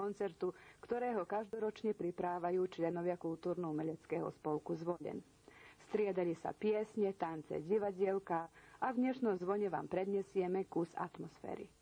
koncertu, ktorého každoročne priprávajú členovia Kultúrno-umeleckého spolku Zvolen. Striedali sa piesne, tance, divadielka a v dnešnom zvone vám prednesieme kus atmosféry.